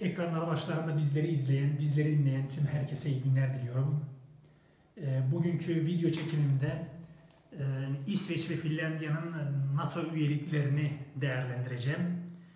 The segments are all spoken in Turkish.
Ekranlar başlarında bizleri izleyen, bizleri dinleyen tüm herkese iyi günler diliyorum. Bugünkü video çekimimde İsveç ve Finlandiya'nın NATO üyeliklerini değerlendireceğim.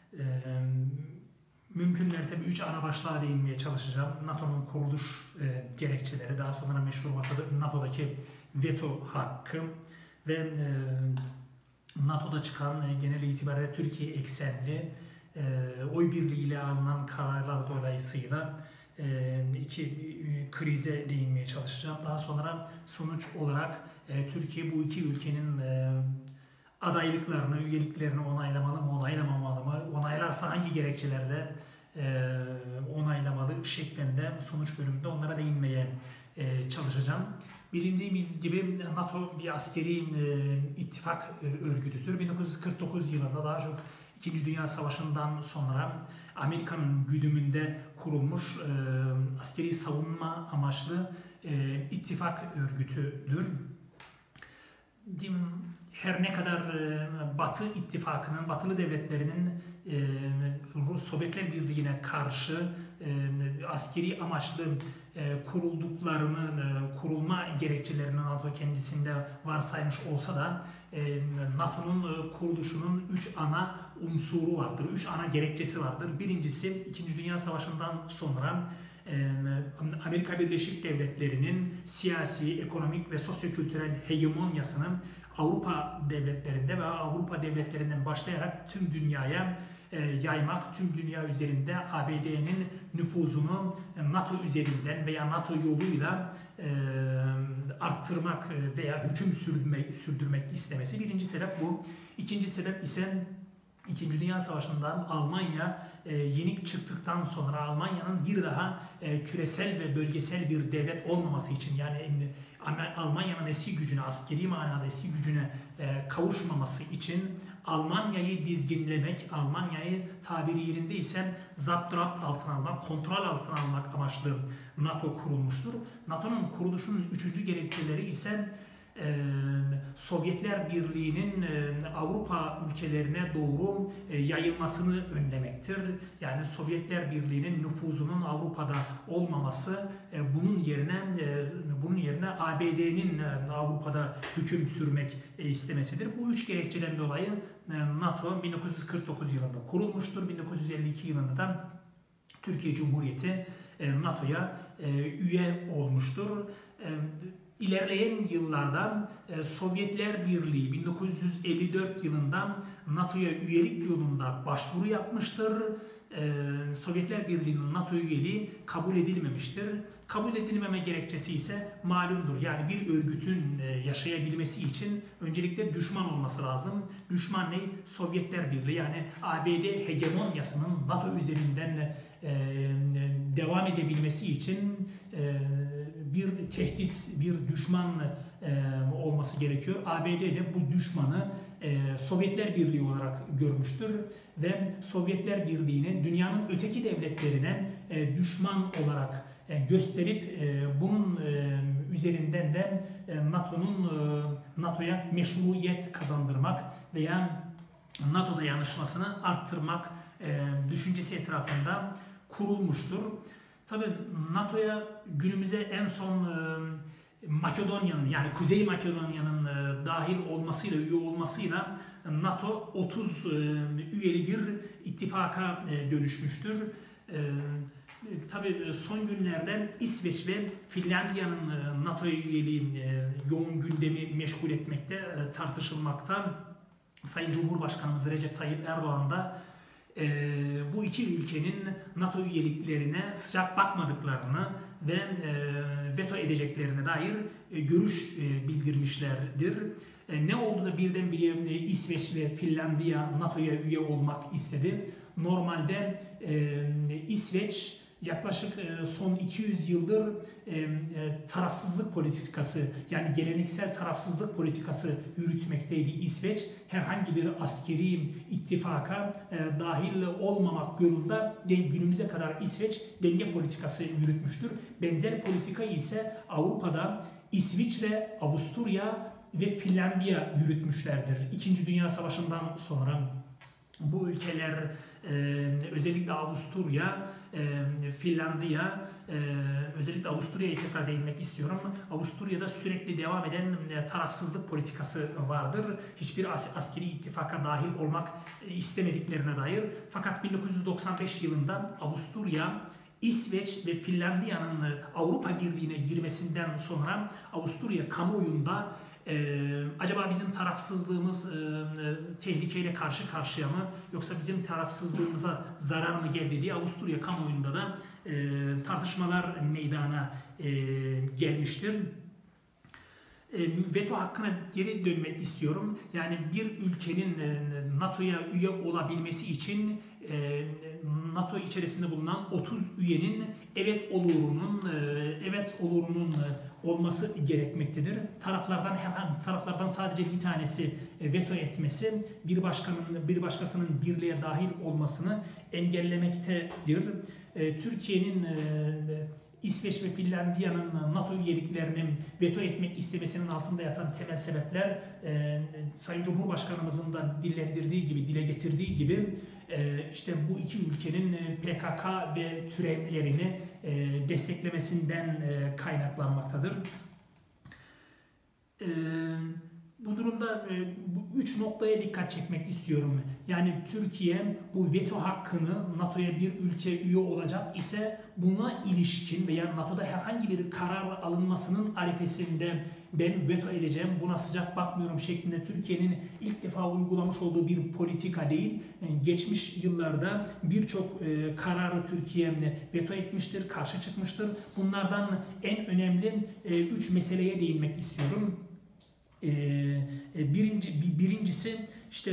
Mümkün mertebe 3 ana başlığa değinmeye çalışacağım. NATO'nun kuruluş gerekçeleri, daha sonra NATO'daki veto hakkı ve NATO'da çıkan genel itibariyle Türkiye eksenli oy birliğiyle alınan kararlar dolayısıyla iki krize değinmeye çalışacağım. Daha sonra sonuç olarak Türkiye bu iki ülkenin adaylıklarını, üyeliklerini onaylamalı mı, onaylamamalı mı, onaylarsa hangi gerekçelerle onaylamalı şeklinde sonuç bölümünde onlara değinmeye çalışacağım. Bilindiğimiz gibi NATO bir askeri ittifak örgütüdür. 1949 yılında daha çok İkinci Dünya Savaşı'ndan sonra Amerika'nın güdümünde kurulmuş askeri savunma amaçlı ittifak örgütüdür. Her ne kadar Batı ittifakının, Batılı devletlerinin Sovyetler Birliği'ne karşı askeri amaçlı kurulma gerekçelerini NATO kendisinde varsaymış olsa da NATO'nun kuruluşunun 3 ana unsuru vardır, 3 ana gerekçesi vardır. Birincisi, İkinci Dünya Savaşı'ndan sonra Amerika Birleşik Devletleri'nin siyasi, ekonomik ve sosyokültürel hegemonyasını Avrupa devletlerinde ve Avrupa devletlerinden başlayarak tüm dünyaya yaymak, tüm dünya üzerinde ABD'nin nüfuzunu NATO üzerinden veya NATO yoluyla arttırmak veya hüküm sürdürmek istemesi. Birinci sebep bu. İkinci sebep ise İkinci Dünya Savaşı'ndan Almanya yenik çıktıktan sonra Almanya'nın bir daha küresel ve bölgesel bir devlet olmaması için, yani Almanya'nın eski gücüne, askeri manada eski gücüne kavuşmaması için Almanya'yı dizginlemek, Almanya'yı tabiri yerinde ise zapturapt altına almak, kontrol altına almak amaçlı NATO kurulmuştur. NATO'nun kuruluşunun üçüncü gerekçeleri ise Sovyetler Birliği'nin Avrupa ülkelerine doğru yayılmasını önlemektir. Yani Sovyetler Birliği'nin nüfuzunun Avrupa'da olmaması, bunun yerine ABD'nin Avrupa'da hüküm sürmek istemesidir. Bu üç gerekçeden dolayı NATO 1949 yılında kurulmuştur. 1952 yılında da Türkiye Cumhuriyeti NATO'ya üye olmuştur. İlerleyen yıllarda Sovyetler Birliği 1954 yılında NATO'ya üyelik yolunda başvuru yapmıştır. Sovyetler Birliği'nin NATO üyeliği kabul edilmemiştir. Kabul edilmeme gerekçesi ise malumdur. Yani bir örgütün yaşayabilmesi için öncelikle düşman olması lazım. Düşman ne? Sovyetler Birliği, yani ABD hegemonyasının NATO üzerinden devam edebilmesi için bir tehdit, bir düşman olması gerekiyor. ABD de bu düşmanı Sovyetler Birliği olarak görmüştür ve Sovyetler Birliği'ni dünyanın öteki devletlerine düşman olarak gösterip bunun üzerinden de NATO'ya meşruiyet kazandırmak veya NATO dayanışmasını arttırmak düşüncesi etrafında kurulmuştur. Tabii NATO'ya günümüze en son Makedonya'nın, yani Kuzey Makedonya'nın dahil olmasıyla, üye olmasıyla NATO 30 üyeli bir ittifaka dönüşmüştür. Tabii son günlerde İsveç ve Finlandiya'nın NATO'ya üyeliği yoğun gündemi meşgul etmekte, tartışılmakta. Sayın Cumhurbaşkanımız Recep Tayyip Erdoğan da bu iki ülkenin NATO üyeliklerine sıcak bakmadıklarını ve veto edeceklerine dair görüş bildirmişlerdir. Ne oldu da birdenbire İsveç ve Finlandiya NATO'ya üye olmak istedi? Normalde İsveç yaklaşık son 200 yıldır tarafsızlık politikası, yani geleneksel tarafsızlık politikası yürütmekteydi İsveç. Herhangi bir askeri ittifaka dahil olmamak yolunda günümüze kadar İsveç denge politikası yürütmüştür. Benzer politikayı ise Avrupa'da İsviçre, Avusturya ve Finlandiya yürütmüşlerdir. İkinci Dünya Savaşı'ndan sonra bu ülkeler özellikle Avusturya, Finlandiya, özellikle Avusturya'ya tekrar değinmek istiyorum. Avusturya'da sürekli devam eden tarafsızlık politikası vardır. Hiçbir askeri ittifaka dahil olmak istemediklerine dair. Fakat 1995 yılında Avusturya, İsveç ve Finlandiya'nın Avrupa Birliği'ne girmesinden sonra Avusturya kamuoyunda acaba bizim tarafsızlığımız tehlikeyle karşı karşıya mı, yoksa bizim tarafsızlığımıza zarar mı geldi diye Avusturya kamuoyunda da tartışmalar meydana gelmiştir. Veto hakkına geri dönmek istiyorum. Yani bir ülkenin NATO'ya üye olabilmesi için NATO içerisinde bulunan 30 üyenin evet olurunun olması gerekmektedir. Taraflardan sadece bir tanesi veto etmesi bir başkasının birliğe dahil olmasını engellemektedir. Türkiye'nin İsveç ve Finlandiya'nın NATO üyeliklerini veto etmek istemesinin altında yatan temel sebepler Sayın Cumhurbaşkanımızın da dile getirdiği gibi işte bu iki ülkenin PKK ve türevlerini desteklemesinden kaynaklanmaktadır. Bu durumda bu üç noktaya dikkat çekmek istiyorum. Yani Türkiye bu veto hakkını NATO'ya bir ülke üye olacak ise buna ilişkin veya NATO'da herhangi bir karar alınmasının arifesinde ben veto edeceğim, buna sıcak bakmıyorum şeklinde Türkiye'nin ilk defa uygulamış olduğu bir politika değil. Geçmiş yıllarda birçok kararı Türkiye veto etmiştir, karşı çıkmıştır. Bunlardan en önemli 3 meseleye değinmek istiyorum. Birincisi işte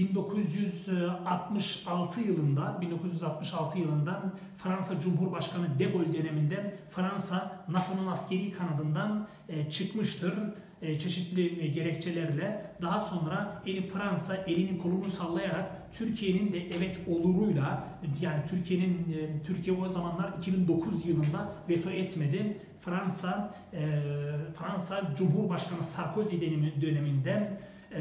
1966 yılında Fransa Cumhurbaşkanı De Gaulle döneminde Fransa NATO'nun askeri kanadından çıkmıştır. Çeşitli gerekçelerle. Daha sonra Fransa elini kolunu sallayarak Türkiye'nin de evet oluruyla, yani Türkiye o zamanlar 2009 yılında veto etmedi. Fransa Cumhurbaşkanı Sarkozy döneminde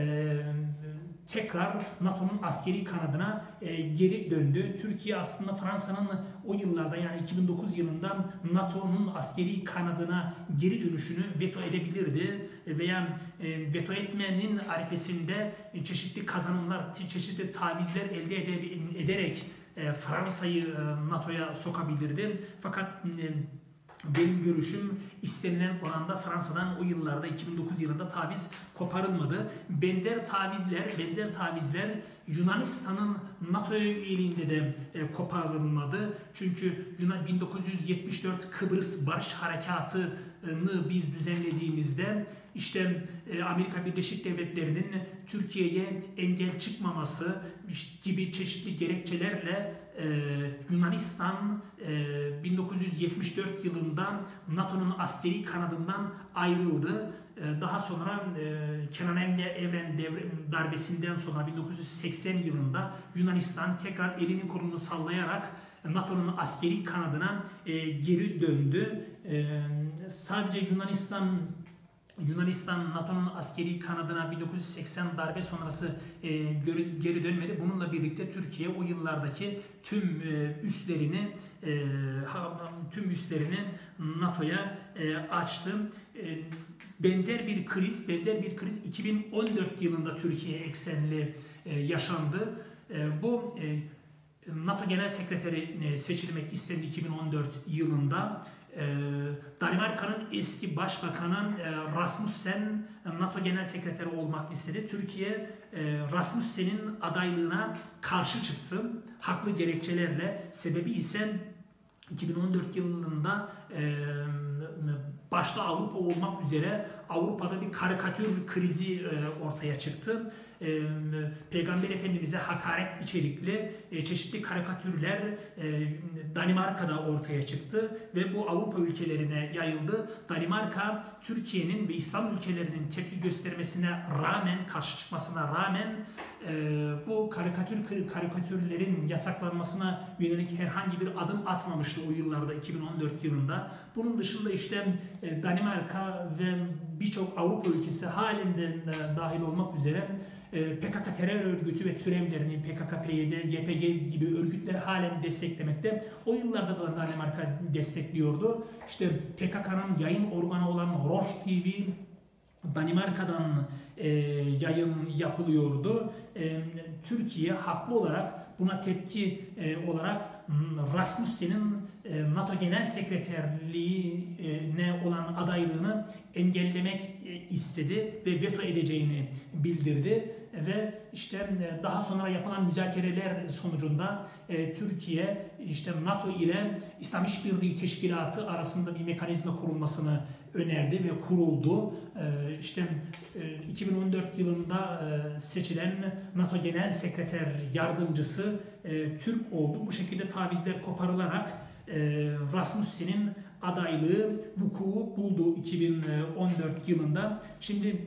tekrar NATO'nun askeri kanadına geri döndü. Türkiye aslında Fransa'nın o yıllarda, yani 2009 yılında NATO'nun askeri kanadına geri dönüşünü veto edebilirdi veya veto etmenin arifesinde çeşitli kazanımlar, çeşitli tavizler elde ederek Fransa'yı NATO'ya sokabilirdi. Fakat benim görüşüm istenilen oranda Fransa'dan o yıllarda 2009 yılında taviz koparılmadı. Benzer tavizler Yunanistan'ın NATO üyeliğinde de koparılmadı. Çünkü 1974 Kıbrıs Barış Harekatı'nı biz düzenlediğimizde işte Amerika Birleşik Devletleri'nin Türkiye'ye engel çıkmaması gibi çeşitli gerekçelerle Yunanistan 1974 yılında NATO'nun askeri kanadından ayrıldı. Daha sonra Kenan Evren darbesinden sonra 1980 yılında Yunanistan tekrar elini kolunu sallayarak NATO'nun askeri kanadına geri döndü. Sadece Yunanistan NATO'nun askeri kanadına 1980 darbe sonrası geri dönmedi. Bununla birlikte Türkiye o yıllardaki tüm üslerini NATO'ya açtı. Benzer bir kriz 2014 yılında Türkiye eksenli yaşandı. Bu NATO Genel Sekreteri seçilmek istendi 2014 yılında. Danimarka'nın eski başbakanı Rasmussen NATO Genel Sekreteri olmak istedi. Türkiye Rasmussen'in adaylığına karşı çıktı. Haklı gerekçelerle. Sebebi ise 2014 yılında başta Avrupa olmak üzere Avrupa'da bir karikatür krizi ortaya çıktı. Peygamber Efendimiz'e hakaret içerikli çeşitli karikatürler Danimarka'da ortaya çıktı ve bu Avrupa ülkelerine yayıldı. Danimarka, Türkiye'nin ve İslam ülkelerinin tepki göstermesine rağmen, karşı çıkmasına rağmen bu karikatürlerin yasaklanmasına yönelik herhangi bir adım atmamıştı o yıllarda, 2014 yılında. Bunun dışında işte Danimarka ve birçok Avrupa ülkesi halinden dahil olmak üzere PKK terör örgütü ve türevlerini PKK, PYD, YPG gibi örgütleri halen desteklemekte. O yıllarda da Danimarka destekliyordu. İşte PKK'nın yayın organı olan Roche TV Danimarka'dan yayın yapılıyordu. Türkiye haklı olarak buna tepki olarak Rasmussen'in NATO Genel Sekreterliğine olan adaylığını engellemek istedi ve veto edeceğini bildirdi ve işte daha sonra yapılan müzakereler sonucunda Türkiye işte NATO ile İslam İşbirliği Teşkilatı arasında bir mekanizma kurulmasını önerdi ve kuruldu. İşte 2014 yılında seçilen NATO Genel Sekreter Yardımcısı Türk oldu. Bu şekilde tavizler koparılarak Rasmussen'in adaylığı vuku buldu 2014 yılında. Şimdi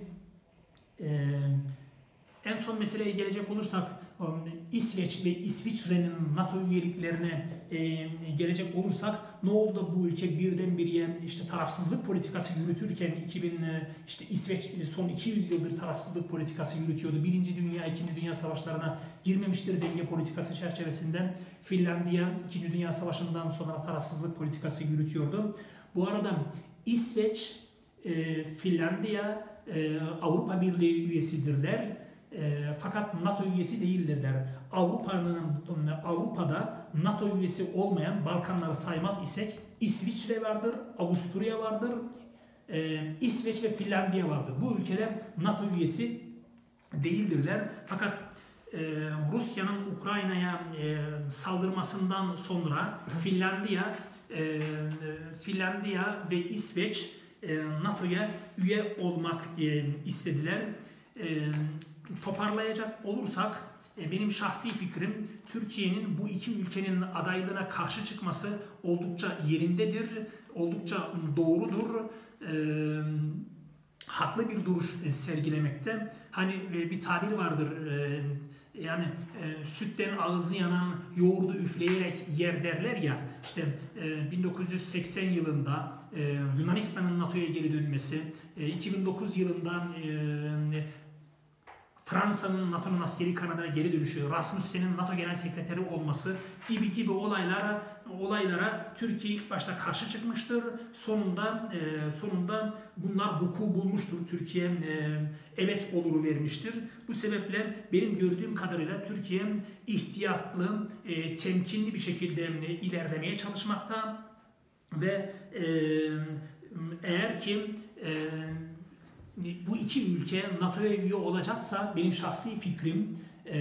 en son meseleye gelecek olursak İsveç ve İsviçre'nin NATO üyeliklerine gelecek olursak ne oldu da bu ülke birdenbire işte tarafsızlık politikası yürütürken işte İsveç son 200 yıldır tarafsızlık politikası yürütüyordu. Birinci Dünya, İkinci Dünya Savaşlarına girmemiştir denge politikası çerçevesinde. Finlandiya 2. Dünya Savaşı'ndan sonra tarafsızlık politikası yürütüyordu. Bu arada İsveç, Finlandiya Avrupa Birliği üyesidirler. Fakat NATO üyesi değildirler. Avrupa'da NATO üyesi olmayan, Balkanları saymaz isek, İsviçre vardır, Avusturya vardır, İsveç ve Finlandiya vardır. Bu ülkeler NATO üyesi değildirler. Fakat Rusya'nın Ukrayna'ya saldırmasından sonra Finlandiya ve İsveç NATO'ya üye olmak istediler. Toparlayacak olursak benim şahsi fikrim Türkiye'nin bu iki ülkenin adaylığına karşı çıkması oldukça yerindedir, oldukça doğrudur. Haklı bir duruş sergilemekte. Hani bir tabir vardır, yani sütten ağzı yanan yoğurdu üfleyerek yer derler ya. İşte 1980 yılında Yunanistan'ın NATO'ya geri dönmesi, 2009 yılında Fransa'nın NATO'nun askeri kanadına geri dönüşü, Rasmussen'in NATO Genel Sekreteri olması gibi olaylara Türkiye ilk başta karşı çıkmıştır. Sonunda bunlar vuku bulmuştur. Türkiye evet oluru vermiştir. Bu sebeple benim gördüğüm kadarıyla Türkiye ihtiyatlı, temkinli bir şekilde ilerlemeye çalışmakta ve eğer ki bu iki ülke NATO'ya üye olacaksa benim şahsi fikrim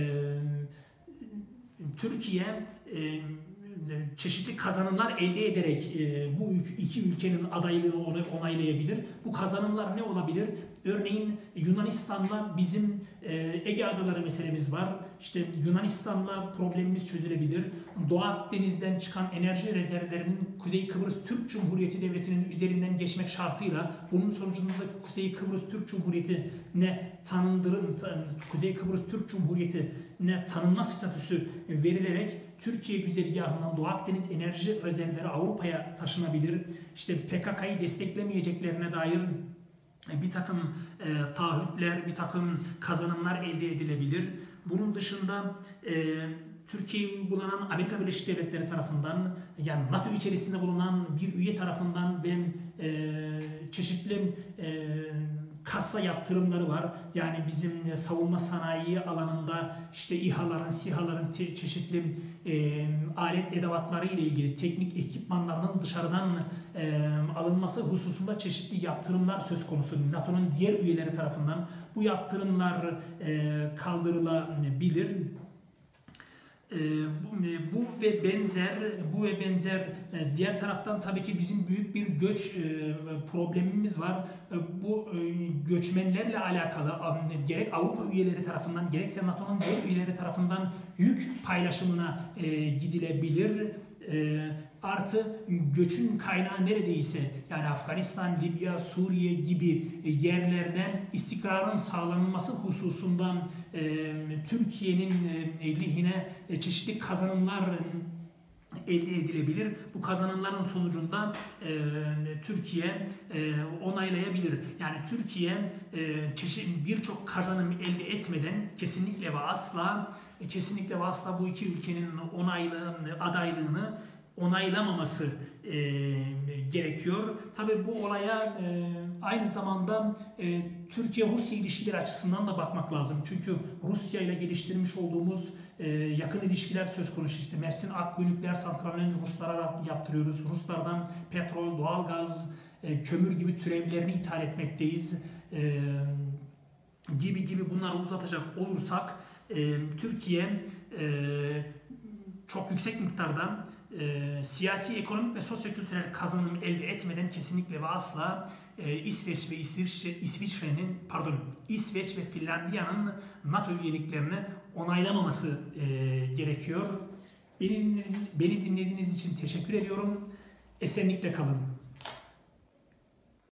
Türkiye çeşitli kazanımlar elde ederek bu iki ülkenin adaylığını onaylayabilir. Bu kazanımlar ne olabilir? Örneğin Yunanistan'la bizim Ege Adaları meselemiz var. İşte Yunanistan'la problemimiz çözülebilir. Doğu Akdeniz'den çıkan enerji rezervlerinin Kuzey Kıbrıs Türk Cumhuriyeti Devleti'nin üzerinden geçmek şartıyla bunun sonucunda da Kuzey Kıbrıs Türk Cumhuriyeti'ne Kuzey Kıbrıs Türk Cumhuriyeti'ne tanınma statüsü verilerek Türkiye güzergahından Doğu Akdeniz enerji rezervleri Avrupa'ya taşınabilir. İşte PKK'yı desteklemeyeceklerine dair bir takım taahhütler, bir takım kazanımlar elde edilebilir. Bunun dışında Türkiye'ye uygulanan Amerika Birleşik Devletleri tarafından, yani NATO içerisinde bulunan bir üye tarafından ve çeşitli kassa yaptırımları var. Yani bizim savunma sanayi alanında işte İHA'ların, SİHA'ların çeşitli alet edevatları ile ilgili teknik ekipmanlarının dışarıdan alınması hususunda çeşitli yaptırımlar söz konusu. NATO'nun diğer üyeleri tarafından bu yaptırımlar kaldırılabilir. Bu ve benzer diğer taraftan tabii ki bizim büyük bir göç problemimiz var. Bu göçmenlerle alakalı gerek Avrupa üyeleri tarafından gerekse NATO'nun diğer üyeleri tarafından yük paylaşımına gidilebilir. Artı göçün kaynağı neredeyse yani Afganistan, Libya, Suriye gibi yerlerden istikrarın sağlanması hususundan Türkiye'nin lehine çeşitli kazanımlar elde edilebilir. Bu kazanımların sonucunda Türkiye onaylayabilir. Yani Türkiye birçok kazanım elde etmeden kesinlikle ve asla bu iki ülkenin adaylığını onaylamaması gerekiyor. Tabii bu olaya aynı zamanda Türkiye-Rusya ilişkileri açısından da bakmak lazım. Çünkü Rusya ile geliştirmiş olduğumuz yakın ilişkiler söz konusu. İşte Mersin Akkuyu nükleer santralini Ruslara yaptırıyoruz. Ruslardan petrol, doğalgaz, kömür gibi türevlerini ithal etmekteyiz. Gibi bunları uzatacak olursak Türkiye çok yüksek miktarda siyasi, ekonomik ve sosyokültürel kazanım elde etmeden kesinlikle ve asla İsveç ve Finlandiya'nın NATO üyeliklerini onaylamaması gerekiyor. Beni dinlediğiniz için teşekkür ediyorum. Esenlikle kalın.